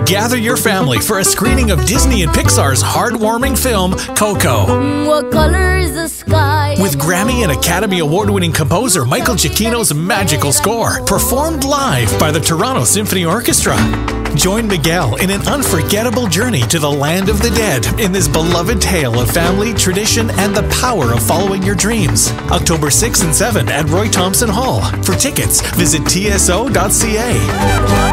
Gather your family for a screening of Disney and Pixar's heartwarming film, Coco. What color is the sky? With Grammy and Academy Award-winning composer Michael Giacchino's magical score, performed live by the Toronto Symphony Orchestra. Join Miguel in an unforgettable journey to the land of the dead in this beloved tale of family, tradition, and the power of following your dreams. October 6 and 7 at Roy Thompson Hall. For tickets, visit tso.ca.